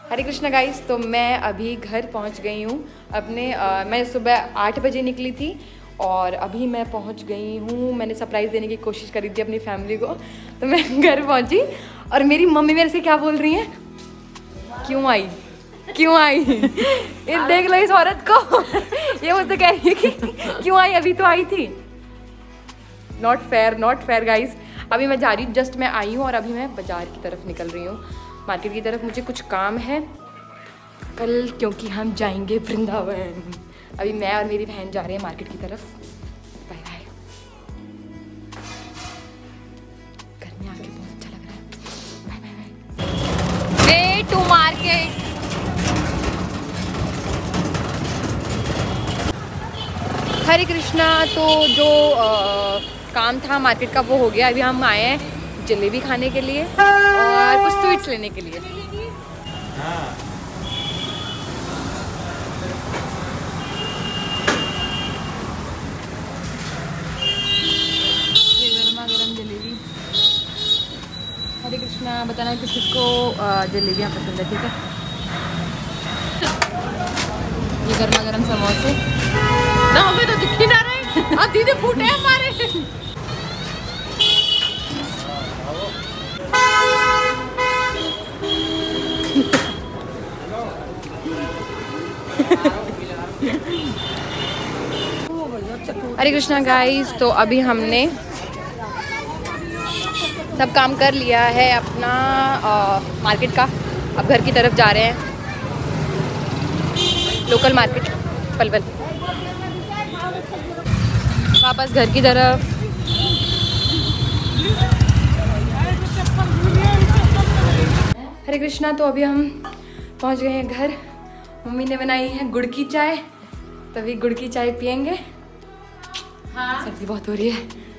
हरे Krishna guys. तो मैं अभी घर पहुंच गई हूँ अपने मैं सुबह 8 बजे निकली थी और अभी मैं पहुंच गई हूँ। मैंने सरप्राइज़ देने की कोशिश करी थी अपनी फैमिली को, तो मैं घर पहुंची और मेरी मम्मी मेरे से क्या बोल रही हैं, क्यों आई क्यों आई। देख लो इस औरत को, ये मुझसे कह रही है कि क्यों आई, अभी तो आई थी। Not fair guys. अभी मैं जा रही हूँ, जस्ट मैं आई हूँ और अभी मैं बाज़ार की तरफ निकल रही हूँ, मार्केट की तरफ। मुझे कुछ काम है कल, क्योंकि हम जाएंगे वृंदावन। अभी मैं और मेरी बहन जा रहे हैं मार्केट की तरफ। Bye bye. घर में आके बहुत अच्छा लग रहा है। Bye bye bye. Way to market. Hare Krishna. तो जो काम था मार्केट का वो हो गया। अभी हम आए हैं जलेबी खाने के लिए और कुछ स्वीट्स लेने के लिए। ये गर्मा गर्म जलेबी। हरे कृष्णा। बताना कि किसको जलेबियाँ पसंद है, ठीक है। ये गर्मा गर्म समोसे ना हमें तो दिख ही ना रहे, दीदी फूटे हमारे। हरे कृष्णा गाइस। तो अभी हमने सब काम कर लिया है अपना मार्केट का। अब घर की तरफ जा रहे हैं, लोकल मार्केट पलवल, वापस घर की तरफ। हरे कृष्णा। तो अभी हम पहुंच गए हैं घर। मम्मी ने बनाई है गुड़ की चाय, तभी गुड़ की चाय पियेंगे। हाँ। सर्दी बहुत हो रही है।